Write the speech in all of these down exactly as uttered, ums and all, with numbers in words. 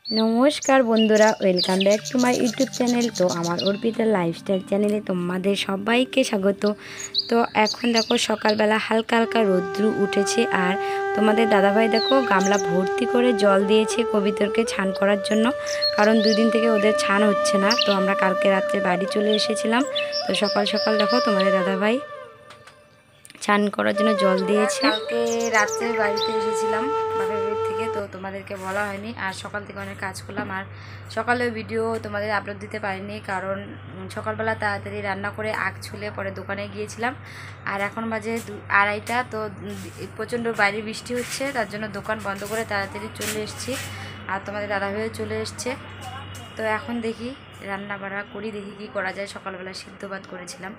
নমস্কার বন্ধুরা, welcome back to my YouTube channel. তো আমার অর্পিতা লাইফস্টাইল চ্যানেলে তোমাদের সবাইকে স্বাগত। তো এখন দেখো সকালবেলা হালকা হালকা রৌদ্র উঠেছে, আর তোমাদের দাদাভাই দেখো গামলা ভর্তি করে জল দিয়েছে কবিতরকে ছান করার জন্য, কারণ দুদিন থেকে ওদের ছান হচ্ছে না। তো আমরা কালকে রাত্রে বাড়ি চলে এসেছিলাম, তো সকাল সকাল দেখো তোমাদের দাদাভাই ছান করার জন্য জল দিয়েছে। কালকে রাত্রে বাড়িতে এসেছিলাম বাপের বাড়ি থেকে, তো তোমাদেরকে বলা হয়নি। আর সকাল থেকে অনেক কাজ করলাম, আর সকালে ভিডিও তোমাদের আপলোড দিতে পারিনি, কারণ সকালবেলা তাড়াতাড়ি রান্না করে আগ ছুলে পরে দোকানে গিয়েছিলাম। আর এখন বাজে আড়াইটা, তো প্রচণ্ড বাইরে বৃষ্টি হচ্ছে, তার জন্য দোকান বন্ধ করে তাড়াতাড়ি চলে এসেছি। আর তোমাদের দাদাভাইও চলে এসছে। তো এখন দেখি রান্না বাড়া করি, দেখি কী করা যায়। সকালবেলা সিদ্ধ ভাত করেছিলাম,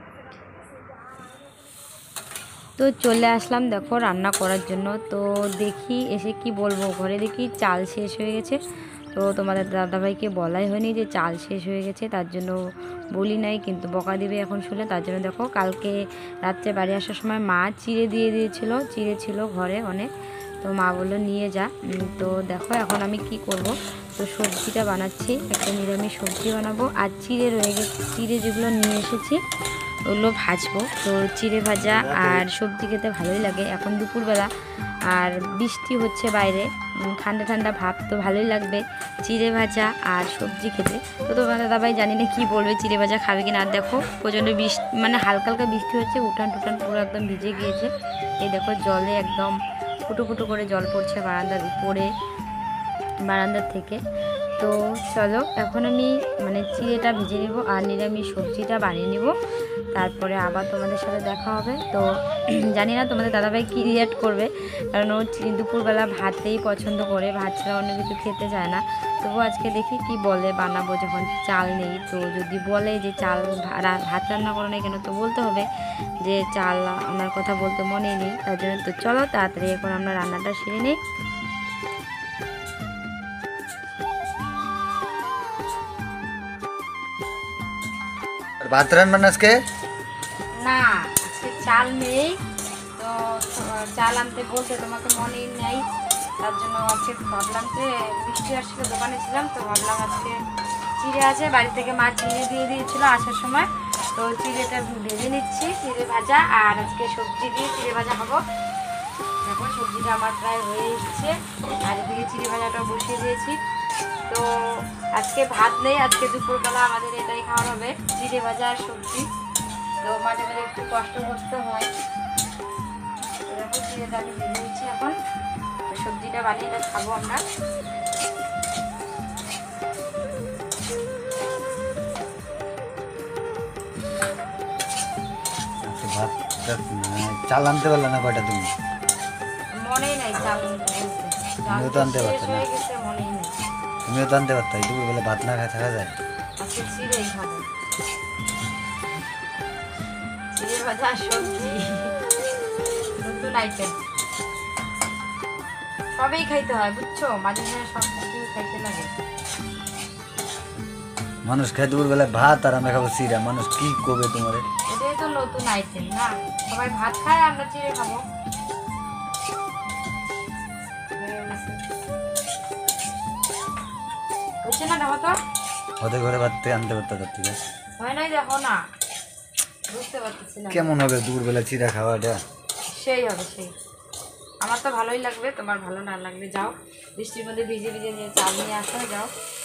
তো চলে আসলাম দেখো রান্না করার জন্য। তো দেখি এসে কি বলবো, ঘরে দেখি চাল শেষ হয়ে গেছে। তো তোমাদের দাদাভাইকে বলাই হয়নি যে চাল শেষ হয়ে গেছে, তার জন্য বলি নাই, কিন্তু বকা দিবে এখন শুনে। তার জন্য দেখো কালকে রাত্রে বাড়ি আসার সময় মা চিড়ে দিয়ে দিয়েছিল, চিড়ে ছিল ঘরে অনেক, তো মা বললো নিয়ে যা। তো দেখো এখন আমি কি করব, তো সবজিটা বানাচ্ছি, একটা নিরামিষ সবজি বানাবো। আর চিড়ে রয়ে গেছে, চিড়ে যেগুলো নিয়ে এসেছি ওগুলো ভাজবো। তো চিড়ে ভাজা আর সবজি খেতে ভালোই লাগে এখন দুপুরবেলা, আর বৃষ্টি হচ্ছে বাইরে, ঠান্ডা ঠান্ডা ভাব, তো ভালোই লাগবে চিড়ে ভাজা আর সবজি খেতে। তো তোমার দাদাভাই জানি না কী বলবে, চিড়ে ভাজা খাবে কিনা। আর দেখো প্রচণ্ড বৃষ্টি, মানে হালকা হালকা বৃষ্টি হচ্ছে, উঠান টুটান পুরো একদম ভিজে গিয়েছে। এই দেখো জলে একদম ফুটো ফুটো করে জল পড়ছে বারান্দার উপরে, বারান্দার থেকে। তো চলো এখন আমি মানে চিড়েটা ভেজে নেব আর নিরামিষ সবজিটা বানিয়ে নেব, তারপরে আবার তোমাদের সাথে দেখা হবে। তো জানি না তোমাদের দাদাভাই কী রিয়াক্ট করবে, কারণ ও দুপুরবেলা ভাতেই পছন্দ করে, ভাত ছাড়া অন্য কিছু খেতে চায় না। তবু আজকে দেখি কি বলে, বানাবো যখন চাল নেই। তো যদি বলে যে চাল ভাত রান্না করো না কেন, তো বলতে হবে যে চাল আনার কথা বলতে মনেই নেই, তার জন্য। তো চলো তাড়াতাড়ি এখন আমরা রান্নাটা সেরে নিই। ভাত রান্না আজকে না, আজকে চাল নেই, তো চাল আনতে বলতে তোমাকে মনেই নেই, তার জন্য আজকে ভাবলাম যে বৃষ্টি আসছিল, দোকানে ছিলাম, তো ভাবলাম আজকে চিড়ে আছে, বাড়ি থেকে মা চিড়ে দিয়ে দিয়েছিল আসার সময়। তো চিড়েটা ভেজে নিচ্ছি, চিড়ে ভাজা, আর আজকে সবজি দিয়ে চিড়ে ভাজা হবো। দেখো সবজিটা আমার প্রায় হয়ে এসছে, আর এদিকে চিড়ে ভাজাটা বসিয়ে দিয়েছি। তো আজকে ভাত নেই, আজকে দুপুরবেলা আমাদের এটাই খাওয়া হবে, চিড়ে ভাজা আর সবজি। তো মাঝে মাঝে একটু কষ্ট করতে হয়। দেখো চিড়েটা আমি ভেজে নিচ্ছি, এখন সবজিটা বানিয়ে এটা খাবো আমরা। ভাত চাল আনতে পারলে না কয়টা তুমি? মনেই নাই চাল তুমিও তো আনতে পারতো না, মনেই নেই। তুমিও তো আনতে পারতো, দুপুরবেলা ভাত না খায় থাকা যায়? আজকে চিড়েই খাবো, চিড়ে ভাজা সবজি, নতুন আইটেম। সবই খাইতে হয় বুঝছো, মাঝে মাঝে সব কিছু খাইতে লাগে। মানুষ খায় দুপুরবেলা ভাত, আর আমরা খাবো চিড়া, মানুষ কি করবে তোমার? এটাই তো নতুন আইটেম না, সবাই ভাত খায়, আমরা চিড়ে খাবো। হচ্ছে না, দেখো তো ওদের ঘরে ভাত থেকে আনতে পারতো, তার থেকে হয় নাই, দেখো না, বুঝতে পারতেছি না কেমন হবে দুপুরবেলা চিড়া খাওয়াটা? সেই হবে সেই। আমার তো ভালোই লাগবে, তোমার ভালো না লাগবে যাও, বৃষ্টির মধ্যে ভিজে ভিজে নিয়ে চাল নিয়ে আসো, যাও।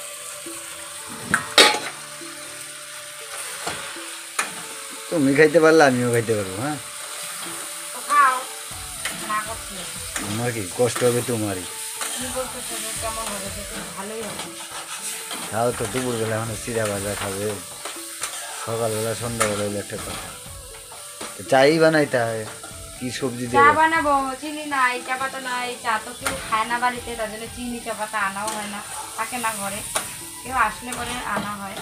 তুমি খাইতে পারলে আমিও খাইতে পারবো। হ্যাঁ খাও, না করছি আমার কি কষ্ট হবে? তোমারই কি বলতেছো, কেমন হবে? ভালোই হবে। খাও তো, দুপুরবেলা এখন চিড়া ভাজা খাবে, সকালবেলা সন্ধ্যাবেলা হইলে একটা কথা। চাই বানাইতে হয়, কি সবজি চা দেবো? বানাবো, চিনি নাই, চা পাতা নাই, চা তো কেউ খায় না বাড়িতে, তার জন্য চিনি চা পাতা আনাও হয় না, থাকে না ঘরে, কেউ আসলে পরে আনা হয়।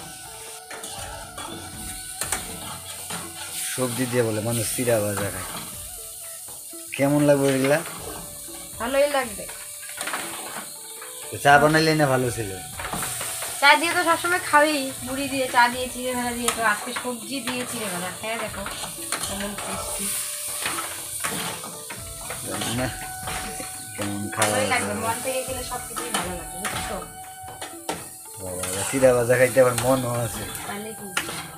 সবজি দিয়ে বলে মানুষ চিড়া ভাজা খায়, কেমন লাগবে এগুলা? ভালোই লাগবে। চা বানাইলে না ভালো ছিল। চা দিয়ে তো সবসময় খাওয়াই, মুড়ি দিয়ে, চা দিয়ে, চিড়ে ভাজা দিয়ে, তো আজকে সবজি দিয়ে চিড়ে ভাজা খেয়ে দেখো কেমন টেস্টি। না কেমন খাওয়া ভালোই লাগবে, মন থেকে খেলে সব কিছুই ভালো লাগবে বুঝছো। চিরা ভাজা খাইতে আমার মনও আছে। তাহলে কি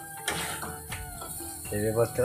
এই ব্যাপার তো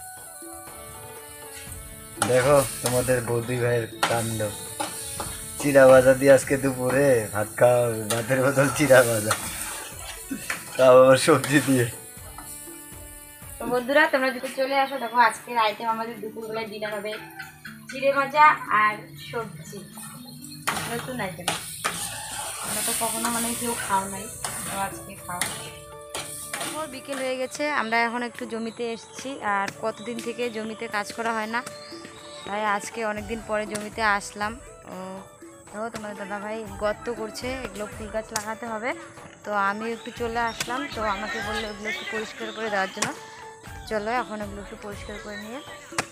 দেখো তোমাদের বৌদি ভাইয়ের কাণ্ড। চিরা ভাজা দিয়ে আজকে দুপুরে ভাত খাওয়া হবে, ভাতের বদল চিরা ভাজা, তাও আবার সবজি দিয়ে। তো বন্ধুরা তোমরা যদি চলে আসো, দেখো আজকের আইটেম আমাদের দুপুরবেলায় ডিনার হবে চিড়ে ভাজা আর সবজি, নতুন আইটেম। আমরা তো কখনো মানে কেউ খাও নাই, তো আজকে খাও। তারপর বিকেল হয়ে গেছে, আমরা এখন একটু জমিতে এসেছি, আর কতদিন থেকে জমিতে কাজ করা হয় না, তাই আজকে অনেক দিন পরে জমিতে আসলাম। ও দেখো তোমাদের দাদাভাই গর্ত করছে, এগুলো ফুল গাছ লাগাতে হবে, তো আমি একটু চলে আসলাম। তো আমাকে বললো এগুলো একটু পরিষ্কার করে দেওয়ার জন্য। চলো এখন এগুলো একটু পরিষ্কার করে নিয়ে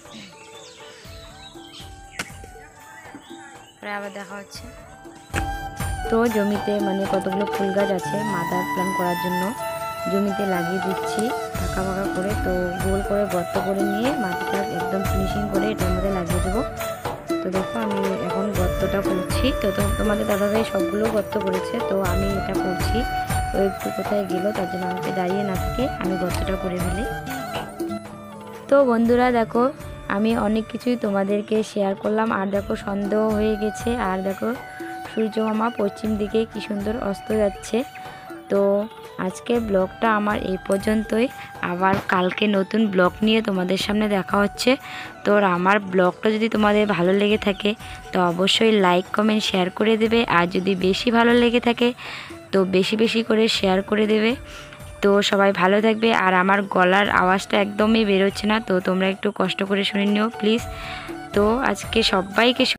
পরে আবার দেখা হচ্ছে। তো জমিতে মানে কতগুলো ফুল গাছ আছে মাদার প্ল্যান করার জন্য জমিতে লাগিয়ে দিচ্ছি ফাঁকা ফাঁকা করে। তো গোল করে গর্ত করে নিয়ে মাটিটা একদম ফিনিশিং করে এটার মধ্যে লাগিয়ে দেবো। তো দেখো আমি এখন গর্তটা করছি। তো তো তোমাদের দাদাভাই সবগুলো গর্ত করেছে, তো আমি এটা করছি। তো একটু কোথায় গেল, তার জন্য আমাকে দাঁড়িয়ে না থেকে আমি গর্তটা করে ফেলি। তো বন্ধুরা দেখো আমি অনেক কিছুই তোমাদেরকে শেয়ার করলাম, আর দেখো সন্দেহ হয়ে গেছে, আর দেখো সূর্য মামা পশ্চিম দিকে কি সুন্দর অস্ত যাচ্ছে। তো আজকে ব্লগটা আমার এই পর্যন্তই, আবার কালকে নতুন ব্লগ নিয়ে তোমাদের সামনে দেখা হচ্ছে। তো আমার ব্লগটা যদি তোমাদের ভালো লেগে থাকে তো অবশ্যই লাইক কমেন্ট শেয়ার করে দেবে, আর যদি বেশি ভালো লেগে থাকে তো বেশি বেশি করে শেয়ার করে দেবে। তো সবাই ভালো থাকবে, আর আমার গলার আওয়াজটা একদমই বেরোচ্ছে না, তো তোমরা একটু কষ্ট করে শুনে নিও প্লিজ। তো আজকে সবাইকে